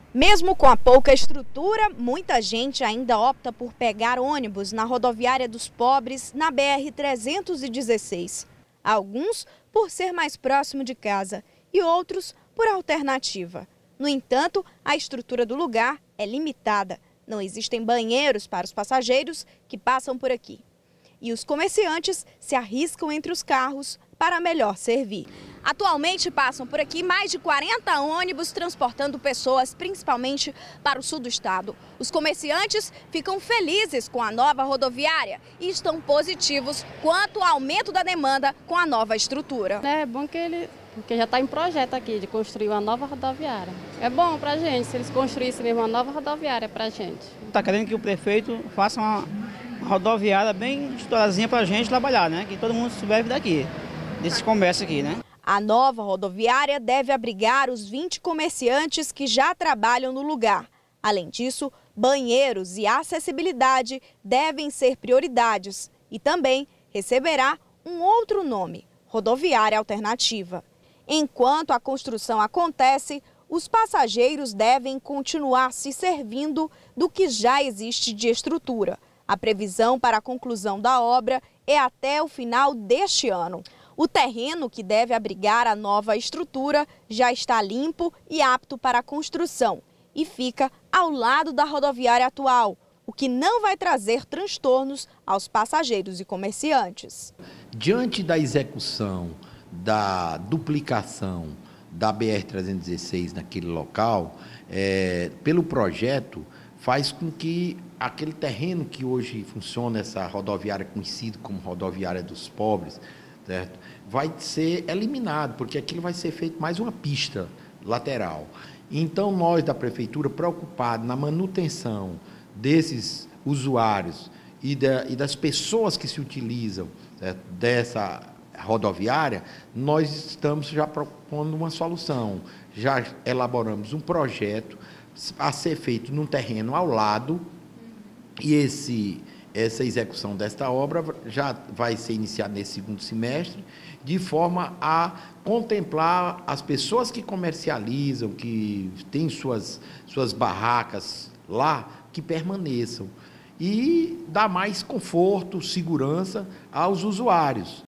Mesmo com a pouca estrutura, muita gente ainda opta por pegar ônibus na rodoviária dos Pobres, na BR-316. Alguns por ser mais próximo de casa e outros por alternativa. No entanto, a estrutura do lugar é limitada. Não existem banheiros para os passageiros que passam por aqui. E os comerciantes se arriscam entre os carros para melhor servir. Atualmente passam por aqui mais de 40 ônibus transportando pessoas, principalmente para o sul do estado. Os comerciantes ficam felizes com a nova rodoviária e estão positivos quanto ao aumento da demanda com a nova estrutura. É bom porque já está em projeto aqui de construir uma nova rodoviária. É bom para a gente, se eles construíssem mesmo uma nova rodoviária para a gente. Está querendo que o prefeito faça uma rodoviária bem estourazinha para a gente trabalhar, né? Que todo mundo soubesse daqui, desse comércio aqui, né? A nova rodoviária deve abrigar os 20 comerciantes que já trabalham no lugar. Além disso, banheiros e acessibilidade devem ser prioridades e também receberá um outro nome, Rodoviária Alternativa. Enquanto a construção acontece, os passageiros devem continuar se servindo do que já existe de estrutura. A previsão para a conclusão da obra é até o final deste ano. O terreno que deve abrigar a nova estrutura já está limpo e apto para a construção e fica ao lado da rodoviária atual, o que não vai trazer transtornos aos passageiros e comerciantes. Diante da execução da duplicação da BR-316 naquele local, pelo projeto, faz com que aquele terreno que hoje funciona, essa rodoviária conhecida como Rodoviária dos Pobres, certo? Vai ser eliminado, porque aquilo vai ser feito mais uma pista lateral. Então, nós da Prefeitura, preocupados na manutenção desses usuários e das pessoas que se utilizam, certo, dessa rodoviária, nós estamos já propondo uma solução. Já elaboramos um projeto a ser feito num terreno ao lado e essa execução desta obra já vai ser iniciada nesse segundo semestre, de forma a contemplar as pessoas que comercializam, que têm suas barracas lá, que permaneçam e dar mais conforto, segurança aos usuários.